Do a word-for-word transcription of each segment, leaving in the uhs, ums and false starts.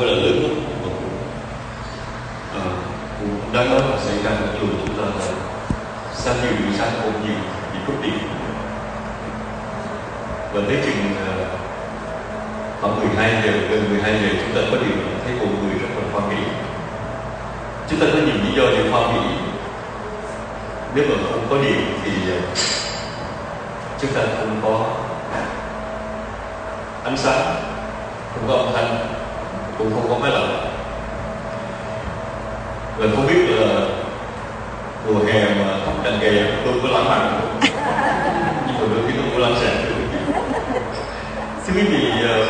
phải là lớn lắm, mà cũng, à, cũng đáng nói là xảy ra ở chùa chúng ta là sáng nhiều buổi sáng ôm nhiều bị cúp điện. Và tới chừng uh, khoảng mười hai giờ, gần mười hai giờ chúng ta có điện thấy mọi người rất là hoan hỉ. Chúng ta có nhiều lý do để hoan hỉ. Nếu mà không có điện thì uh, chúng ta không có ánh sáng, không có âm thanh, cũng không có máy lạnh. Và không biết là mùa hè mà thắp đèn gầy tôi có lãng mạn không? Nhưng mà đôi khi tôi cũng lãng xẹt. Thưa quý vị, uh,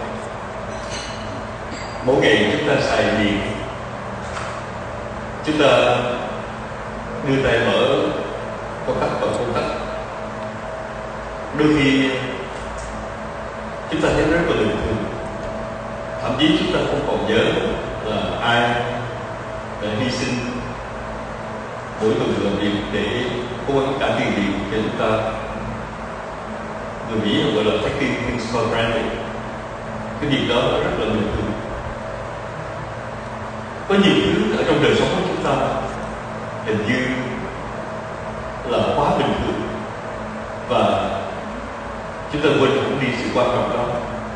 mỗi ngày chúng ta xài điện, chúng ta đưa tay mở công tắc và công tắc. Đôi khi chúng ta thấy rất là bình thường, thậm chí chúng ta không còn nhớ là ai đã hy sinh mỗi tuần làm việc để cố gắng trả tiền điện cho chúng ta. Người Mỹ gọi là taking things for granted. Cái việc đó là rất là bình thường. Có nhiều thứ ở trong đời sống của chúng ta hình như là quá bình thường và chúng ta quên không đi sự quan trọng đó.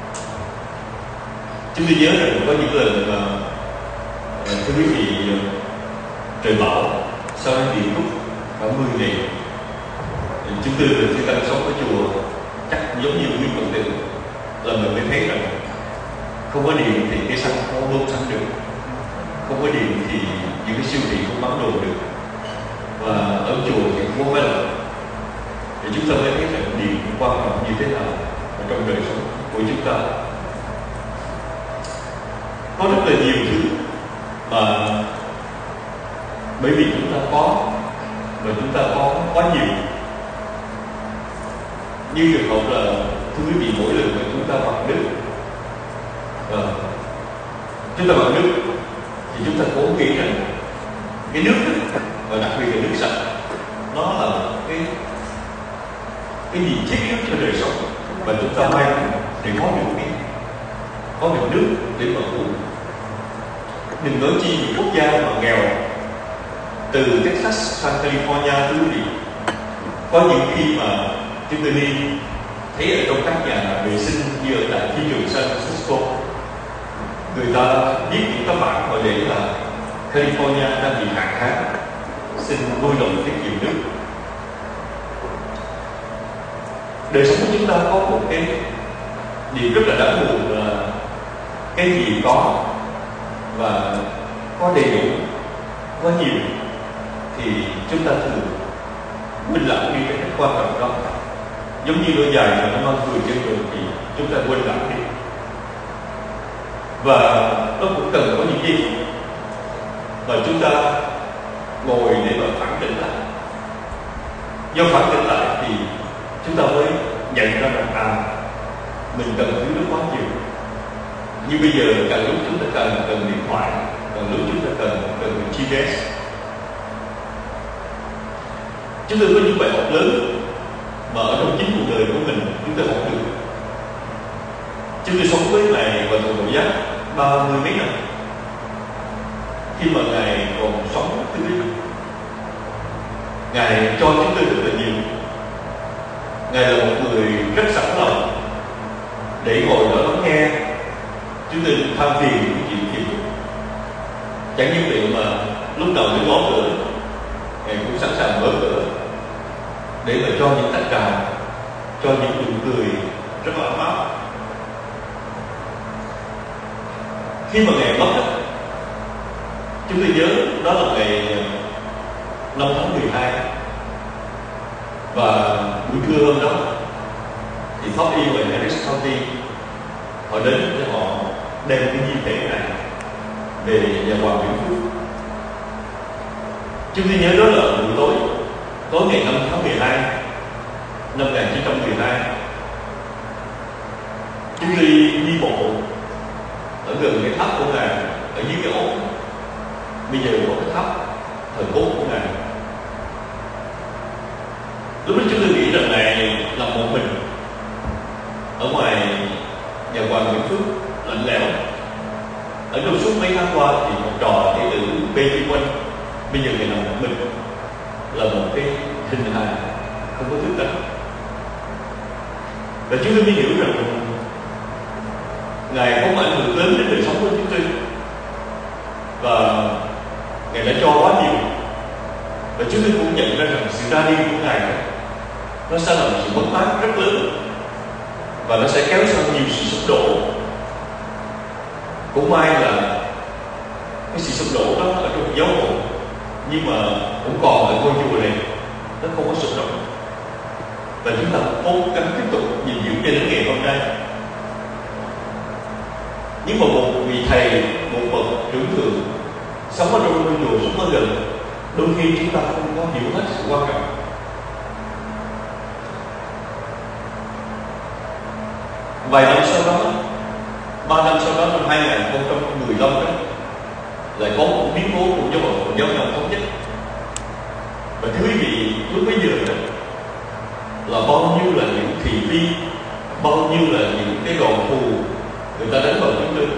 Chúng tôi nhớ rằng có những lần mà thưa quý vị, trời bão sau đó điện rút khoảng mười ngày, chúng tôi là khi đang sống ở chùa chắc giống như quý phật tử là mình mới thấy rằng không có điện thì cái xăng không bơm xăng được, không có điện thì những cái siêu thị không bán đồ được, và ở chùa thì không có máy lạnh. Thì chúng ta mới thấy rằng điện quan trọng như thế nào ở trong đời sống của chúng ta. Có rất là nhiều thứ mà bởi vì chúng ta có và chúng ta có quá nhiều. Như trường hợp là thưa quý vị, mỗi lần mà chúng ta bằng nước, à, chúng ta bằng nước thì chúng ta cố nghĩ rằng cái nước đó, và đặc biệt là nước sạch, nó là cái cái gì thiết yếu cho đời sống, và chúng ta may để có được cái có được nước để mà uống. Đừng nói chi những quốc gia mà nghèo, từ Texas sang California, quý vị, có những khi mà chúng tôi đi thấy ở trong các nhà vệ sinh như ở tại thị trường San Francisco, người ta viết những tấm bảng họ để là California đang bị hạn hán, xin vui lòng tiết kiệm nước. Đời sống của chúng ta có một cái điều rất là đáng buồn là cái gì có và có đầy đủ, có nhiều thì chúng ta thường quên lãng đi cái quan trọng đó. Giống như đôi giày mà nó mang người trên đường thì chúng ta quên lãng đi. Và nó cũng cần có những gì mà chúng ta ngồi để mà phản tỉnh lại. Do phản tỉnh lại thì chúng ta mới nhận ra rằng à, mình cần thứ nước quá nhiều. Như bây giờ càng lúc chúng ta cần cần điện thoại, càng lúc chúng ta cần cần giê pê ét. Chúng tôi có những bài học lớn mà ở trong chính cuộc đời của mình chúng tôi học được. Chúng tôi sống với Ngài và Thượng Độ Giác ba mươi mấy năm. Khi mà Ngài còn sống thứ quý, Ngài cho chúng tôi rất là nhiều. Ngài là một người rất sẵn lòng để ngồi đó lắng nghe chúng tôi than phiền những chuyện phiền phức. Chẳng như vậy mà lúc nào đến ngõ cửa Ngài cũng sẵn sàng mở cửa để mà cho những tách trà, cho những nụ cười rất là ấm áp. Khi mà Ngài mất, chúng tôi nhớ đó là ngày năm tháng mười hai, và buổi trưa hôm đó thì pháp y về Harris County họ đến để họ đem cái di thể này về nhà Hoàng Vĩnh Phước. Chúng tôi nhớ đó là buổi tối tối ngày năm tháng mười hai năm một nghìn chín trăm mười hai. Chúng tôi đi bộ ở gần cái tháp của Ngài, ở dưới cái ốp. Bây giờ có cái tháp thời cốt của Ngài. Lúc đó chúng tôi nghĩ rằng Ngài là một mình ở ngoài nhà Hoàng Vĩnh Phước lạnh lẽo, ở trong suốt mấy tháng qua thì một trò đệ tử bê chung quanh bây giờ ngày nằm một mình là một cái hình hài không có thức tánh. Và chúng tôi mới hiểu rằng Ngài có một ảnh hưởng lớn đến đời sống của chúng tôi, và Ngài đã cho quá nhiều. Và chúng tôi cũng nhận ra rằng sự ra đi của Ngài nó sẽ là một sự mất mát rất lớn, và nó sẽ kéo theo nhiều sự sụp đổ. Cũng may là cái sự sụp đổ đó ở trong giáo hội, nhưng mà cũng còn ở ngôi chùa này, nó không có sụp đổ. Và chúng ta cố gắng tiếp tục gìn giữ cho đến ngày hôm nay. Nhưng mà một vị thầy, một bậc trưởng thượng sống ở trong ngôi chùa, sống ở gần, đôi khi chúng ta không có hiểu hết sự quan trọng. Vài năm sau đó, ba năm sau đó, năm hai nghìn không trăm mười lăm đó, lại có một biến cố của giáo hội Giáo hội Thống Nhất. Và thưa quý vị, lúc bây giờ đó, là bao nhiêu là những thị phi, bao nhiêu là những cái đòn thù người ta đánh vào chúng tôi.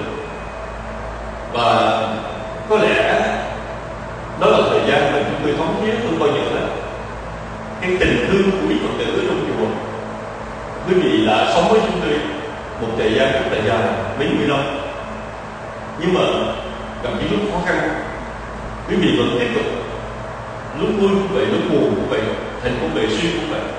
Và có lẽ đó là thời gian mà chúng tôi thống nhất hơn bao giờ hết cái tình thương của quý Phật tử ở trong chùa. Quý vị đã sống với chúng tôi một thời gian rất là dài, mấy mươi năm, nhưng mà gặp những lúc khó khăn, quý vị vẫn tiếp tục. Lúc vui cũng vậy, lúc buồn cũng vậy, thành cũng vậy, suy cũng vậy.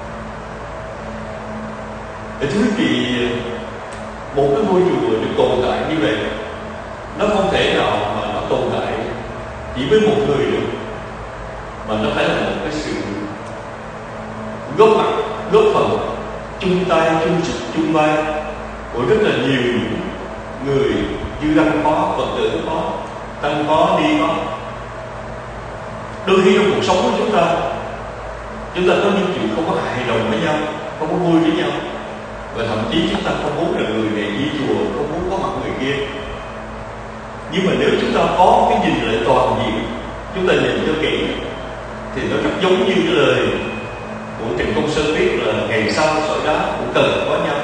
Để thưa quý vị, một cái ngôi chùa được tồn tại như vậy, nó không thể nào mà nó tồn tại chỉ với một người được, mà nó phải là một cái sự góp mặt, góp phần, chung tay, chung sức, chung vai của rất là nhiều người, như Đăng có, Phật tử có, Tăng có, Đi có. Đôi khi trong cuộc sống của chúng ta, chúng ta có những chuyện không có hài lòng với nhau, không có vui với nhau, và thậm chí chúng ta không muốn là người này đi chùa, không muốn có mặt người kia. Nhưng mà nếu chúng ta có cái nhìn lại toàn diện, chúng ta nhìn cho kỹ, thì nó rất giống như cái lời của Trịnh Công Sơn viết là ngày sau sỏi đá cũng cần có nhau.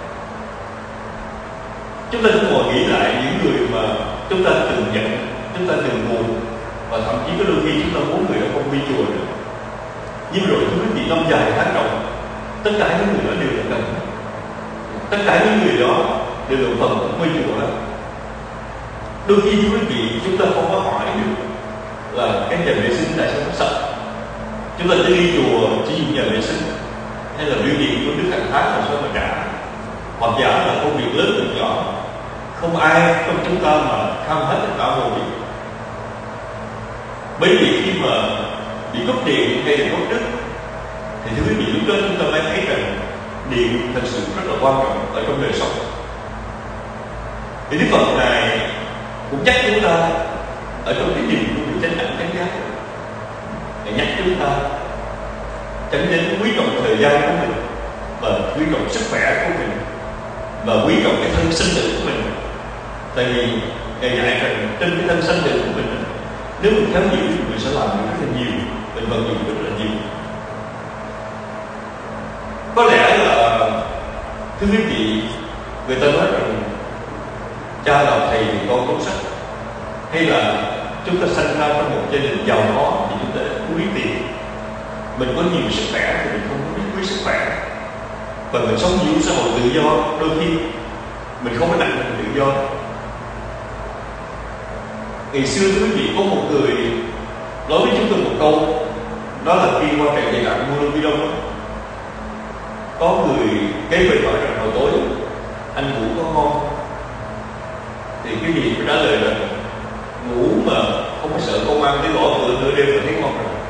Chúng ta cũng ngồi nghĩ lại những người mà chúng ta từng giận, chúng ta từng buồn, và thậm chí có đôi khi chúng ta muốn người đó không đi chùa nữa. Nhưng rồi thưa quý vị, năm dài tháng rộng, tất cả những người đó đều là cần. Tất cả những người đó đều là phần của ngôi chùa đó. Đôi khi thưa quý vị, chúng ta không có hỏi được là cái nhà vệ sinh tại sao nó sạch. Chúng ta chỉ đi chùa chỉ dùng nhà vệ sinh, hay là bill điện của nước hàng tháng làm sao mà trả, hoặc giả là công việc lớn việc nhỏ, không ai trong chúng ta mà kham hết tất cả mọi việc. Bởi vì khi mà bị cúp điện hay là cúp nước, thì thưa quý vị, lúc đó chúng ta mới thấy rằng điện thật sự rất là quan trọng ở trong đời sống. Thì Đức Phật này cũng nhắc chúng ta ở trong cái nhìn của người chánh đẳng chánh giác, để nhắc chúng ta tránh đến quý trọng thời gian của mình, và quý trọng sức khỏe của mình, và quý trọng cái thân sinh tử của mình. Tại vì Ngài dạy rằng trên cái thân sinh tử của mình, nếu mình khéo hiểu thì mình sẽ làm được rất là nhiều, mình vận dụng rất là nhiều. Có lẽ là thưa quý vị, người ta nói rằng cha làm thầy thì con có sách, hay là chúng ta sinh ra trong một gia đình giàu có thì chúng ta quý tiền. Mình có nhiều sức khỏe thì mình không biết quý sức khỏe, và mình sống giữa xã hội tự do, đôi khi mình không có nặng mình tự do. Ngày xưa thưa quý vị, có một người nói với chúng tôi một câu, đó là khi qua trận dạy đặng mua lương vi đông, có người kế bên hỏi rằng hồi tối anh ngủ có ngon, thì cái gì phải trả lời là ngủ mà không có sợ công an tới gõ cửa nửa đêm mà thấy ngon rồi.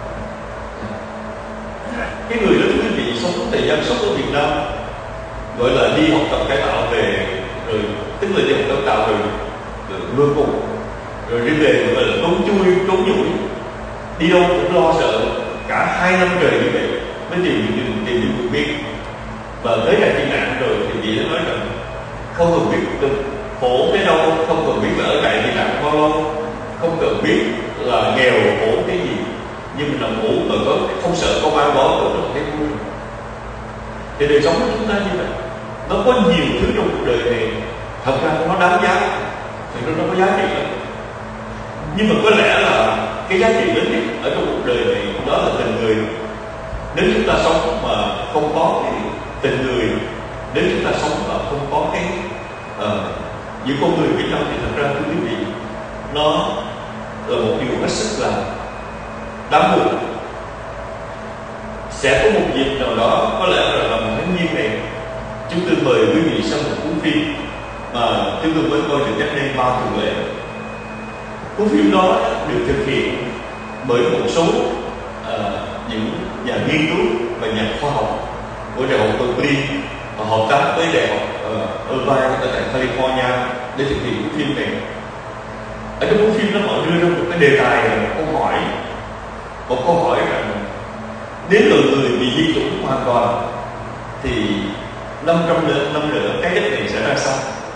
Cái người đó thưa quý vị sống thời gian sống ở Việt Nam, gọi là đi học tập cải tạo về, rồi tức là đi học tập cải tạo rồi, rồi mưa cùng, rồi đi về gọi là trốn chui trốn nhủi, đi đâu cũng lo sợ, cả hai năm trời như vậy mới tìm được tìm được vượt biên. Và tới ngày thiên nạn rồi thì chị đã nói rằng không cần biết được khổ tới đâu, không cần biết là ở tại thiên nạn bao lâu, không cần biết là nghèo khổ cái gì, nhưng mình làm ngủ mà có không sợ công an bỏ cửa nó thấy vui. Thì đời sống của chúng ta như vậy, nó có nhiều thứ trong cuộc đời này thật ra nó đáng giá, thì nó nó có giá trị lắm. Nhưng mà có lẽ là cái giá trị lớn nhất ở trong cuộc đời này đó là tình người. Nếu chúng ta sống mà không có cái tình người, nếu chúng ta sống mà không có cái uh, giữa con người với nhau, thì thật ra thưa quý vị, nó là một điều hết sức là đáng buồn. Sẽ có một dịp nào đó, có lẽ là năm tháng niên này, chúng tôi mời quý vị xem một cuốn phim mà chúng tôi mới coi được cách đây ba tuần lễ. Cuốn phim đó được thực hiện bởi một số uh, những nhà nghiên cứu và nhà khoa học của Đại học Berkeley và hợp tác với Đại học uh, Irvine ở tại California để thực hiện cuốn phim này. Ở trong cuốn phim đó họ đưa ra một cái đề tài là một câu hỏi, một câu hỏi rằng nếu loài người bị diệt chủng hoàn toàn thì năm trăm năm nữa cái đất này sẽ ra sao?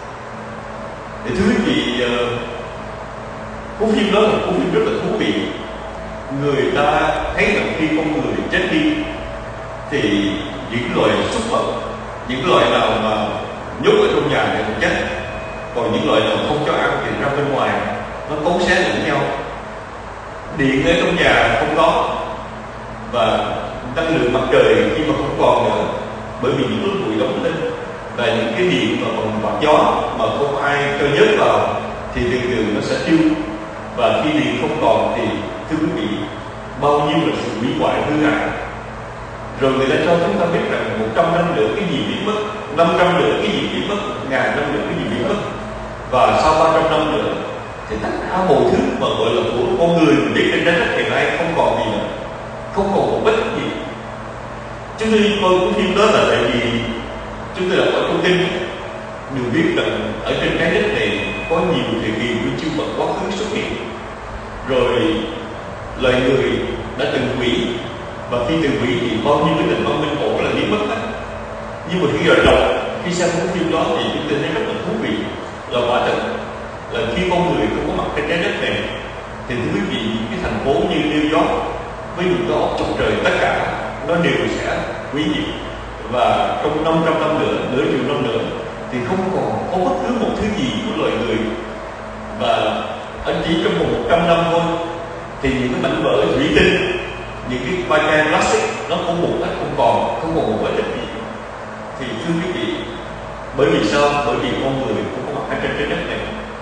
Thì thưa quý vị, uh, cuốn phim đó là một cuốn phim rất là thú vị. Người ta thấy rằng khi con người chết đi thì những loài súc vật, những loài nào mà nhốt ở trong nhà thì chết, còn những loài nào không cho ăn thì ra bên ngoài nó cấu xé lẫn nhau. Điện ở trong nhà không có, và năng lượng mặt trời khi mà không còn nữa, bởi vì những lớp bụi đóng lên, và những cái điện mà bằng quạt gió mà không ai cho nhớt vào thì từ từ nó sẽ tiêu. Và khi điện không còn thì thưa quý vị, bao nhiêu là sự hủy hoại hư hại. Rồi người ta cho chúng ta biết rằng một trăm năm nữa cái gì biến mất, năm trăm nữa cái gì biến mất, một ngàn năm nữa cái gì biến mất, và sau ba trăm năm nữa thì tất cả mọi thứ mà gọi là của con người mình biết trên trái đất hiện nay không còn gì nữa, không còn một vết tích gì. Chúng tôi coi cuốn phim đó là tại vì chúng tôi đọc ở trong kinh được biết rằng ở trên trái đất này có nhiều thời kỳ của chư Phật quá khứ xuất hiện, rồi loài người đã từng hủy, và khi từng hủy thì bao nhiêu cái nền văn minh cổ là biến mất hết. Nhưng mà khi rồi đọc, khi xem cuốn phim đó thì chúng tôi thấy rất là thú vị, là quả thật là khi con người không có mặt trên trái đất này thì thưa quý vị, cái thành phố như New York với những cái ốc trong trời, tất cả nó đều sẽ hủy diệt. Và trong năm trăm năm nữa, nửa triệu năm nữa thì không còn có bất cứ một thứ gì của loài người. Và ở chỉ trong vòng một trăm năm thôi thì những cái mảnh vỡ thủy tinh, những cái vai can plastic nó không một hết, không còn, không còn một vết tích gì. Thì thưa quý vị, bởi vì sao? Bởi vì con người không có mặt ở trên trái đất này.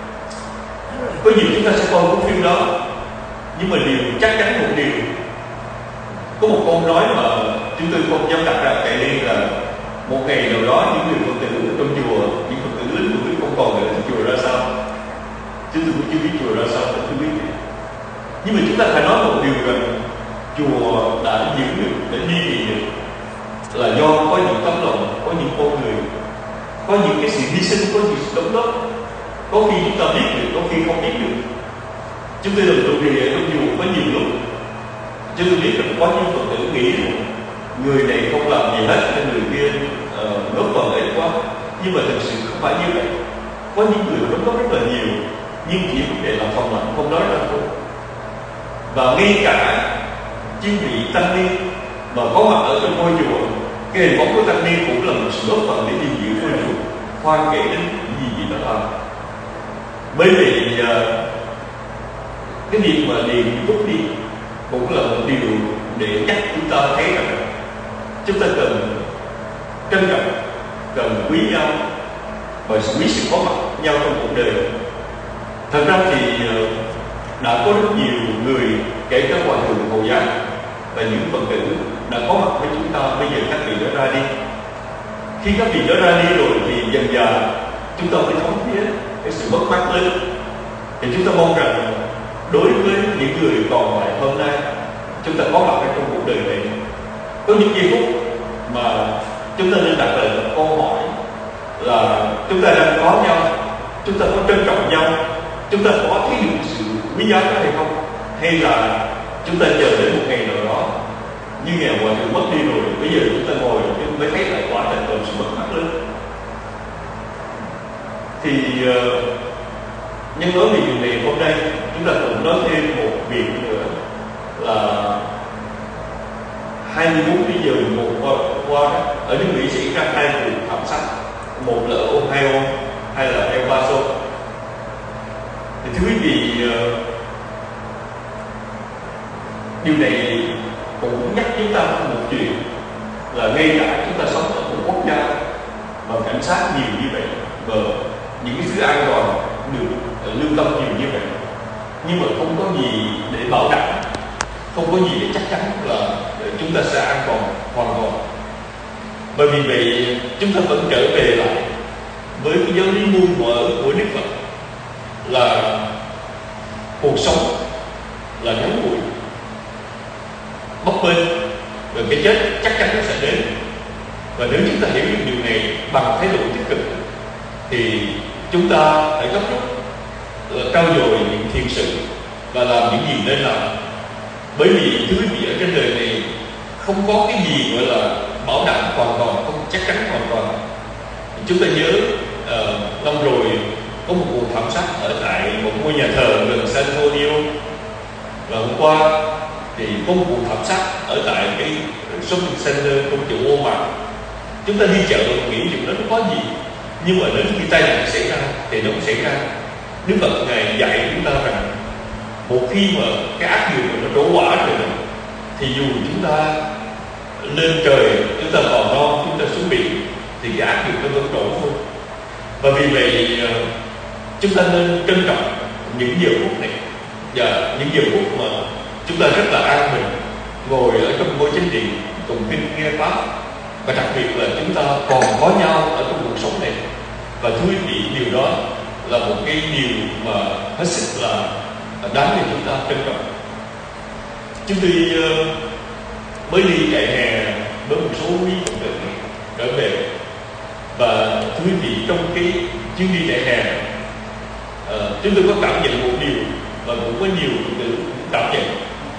Có nhiều chúng ta sẽ coi cuốn phim đó, nhưng mà điều chắc chắn một điều, có một câu nói mà chúng tôi không dám đặt ra tại đây là một ngày nào đó những người Phật tử trong chùa, những Phật tử lớn tuổi không còn nữa thì chùa ra sao? Chúng tôi cũng chưa biết chùa ra sao, tôi biết. Nhưng mà chúng ta phải nói một điều rằng chùa đã giữ được, đã duy trì được là do có những tấm lòng, có những con người, có những cái sự hy sinh, có những sự đóng góp. Có khi chúng ta biết được, có khi không biết được. Chúng tôi làm trụ trì ở trong chùa có nhiều lúc chúng tôi biết rằng có những Phật tử nghĩ người này không làm gì hết nên người kia uh, góp phần ấy quá. Nhưng mà thực sự không phải như vậy. Có những người đóng góp rất là nhiều, nhưng chỉ vấn đề là phòng lạnh không nói ra thôi. Và ngay cả chư vị tăng ni mà có mặt ở trong ngôi chùa, cái hình bóng của tăng ni cũng là một sự góp phần để gìn giữ ngôi chùa. Khoan kể đến gì gì đó làm. Bởi vì uh, cái việc mà điền rút đi cũng là một điều để nhắc chúng ta thấy rằng chúng ta cần trân trọng, cần quý nhau và quý sự có mặt nhau trong cuộc đời. Thật ra thì uh, đã có rất nhiều người, kể cả hòa thượng Hồ Giác và những Phật tử đã có mặt với chúng ta. Bây giờ các vị đó ra đi. Khi các vị đó ra đi rồi thì dần dần chúng ta mới thống thiết cái sự mất mát lớn. Thì chúng ta mong rằng đối với những người còn lại hôm nay, chúng ta có mặt ở trong cuộc đời này, có những giây phút mà chúng ta nên đặt lại một câu hỏi là chúng ta đang có nhau, chúng ta có trân trọng nhau, chúng ta có thấy được sự quý giá đó hay không, hay là chúng ta chờ đến một ngày nào đó như ngày hòa thượng mất đi rồi, bây giờ chúng ta ngồi chúng mới thấy lại quả thật là sự mất mát lớn. Thì uh, nhân nói về điều này hôm nay chúng ta cũng nói thêm một việc nữa là hai mươi bốn giờ một qua, qua ở nước Mỹ xảy ra hai vụ thảm sát, một là ở Ohio hay là El Paso. Thì thưa quý vị, điều này cũng nhắc chúng ta một chuyện là ngay cả chúng ta sống ở một quốc gia mà cảnh sát nhiều như vậy và những cái thứ an toàn được lưu tâm nhiều như vậy, nhưng mà không có gì để bảo đảm, không có gì để chắc chắn là chúng ta sẽ an toàn hoàn toàn. Bởi vì vậy chúng ta vẫn trở về lại với cái giáo lý muôn mở của Đức Phật là cuộc sống là ngắn ngủi, bấp bênh, và cái chết chắc chắn nó sẽ đến. Và nếu chúng ta hiểu được điều này bằng thái độ tích cực thì chúng ta phải gấp rút trau dồi những thiện sự và làm những gì nên làm. Bởi vì thứ quý vị, ở trên đời này không có cái gì gọi là bảo đảm hoàn toàn, không chắc chắn hoàn toàn. Chúng ta nhớ uh, năm rồi có một vụ thảm sát ở tại một ngôi nhà thờ gần San Antonio, và hôm qua thì có một vụ thảm sát ở tại cái shopping center trong chợ Walmart. Chúng ta đi chợ nghĩ chuyện đó nó có gì, nhưng mà đến khi tai nạn xảy ra thì nó cũng xảy ra. Đức Phật Ngài dạy chúng ta rằng một khi mà cái ác nghiệp nó đổ quả rồi thì dù chúng ta lên trời, chúng ta còn non, chúng ta xuống biển thì cái ác nghiệp nó vẫn đổ thôi. Và vì vậy chúng ta nên trân trọng những giờ phút này, và những giờ phút mà chúng ta rất là an bình ngồi ở trong ngôi chánh điện tụng kinh nghe pháp, và đặc biệt là chúng ta còn có nhau ở trong cuộc sống này. Và thưa quý vị, điều đó là một cái điều mà hết sức là đáng để chúng ta trân trọng. Chúng tôi uh, mới đi chạy hè với một số quý phật tử trở về, và thưa quý vị, trong cái chuyến đi chạy hè uh, chúng tôi có cảm nhận một điều mà cũng có nhiều phật tử cảm nhận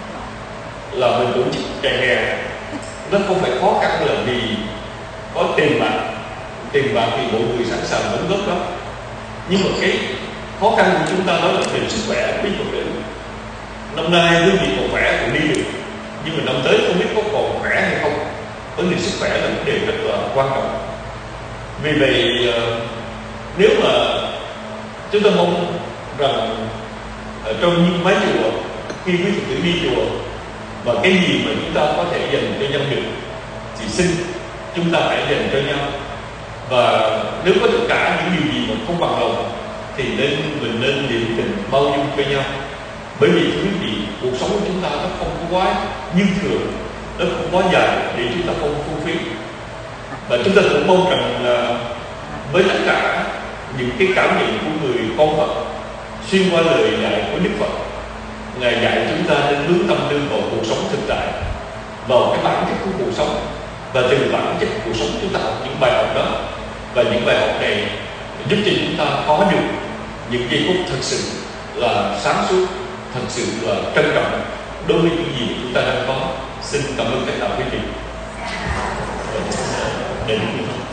là mình tổ chức chạy hè nó không phải khó khăn là vì có tiền bạc. Tiền bạc thì mọi người sẵn sàng đóng góp đó, nhưng mà cái khó khăn của chúng ta đó là về sức khỏe. Quý phật tử, năm nay quý vị còn khỏe còn đi được, nhưng mà năm tới không biết có còn khỏe hay không. Vấn đề sức khỏe là vấn đề rất là quan trọng. Vì vậy nếu mà chúng ta mong rằng ở trong những mái chùa, khi quý phật tử đi chùa và cái gì mà chúng ta có thể dành cho nhau được thì xin chúng ta hãy dành cho nhau. Và nếu có tất cả những điều gì mà không bằng lòng thì nên mình nên niệm tình bao dung cho nhau. Bởi vì quý vị, cuộc sống của chúng ta nó không có quá dư thừa, nó không quá dài để chúng ta không phung phí. Và chúng ta cũng mong rằng là với tất cả những cái cảm nhận của người con Phật xuyên qua lời dạy của Đức Phật, Ngài dạy chúng ta nên hướng tâm tư vào cuộc sống thực tại, vào cái bản chất của cuộc sống, và từ bản chất của cuộc sống chúng ta học những bài học đó. Và những bài học này giúp cho chúng ta có được những giây phút thật sự là sáng suốt, thật sự là trân trọng đối với những gì chúng ta đang có. Xin cảm ơn tất cả quý vị. Để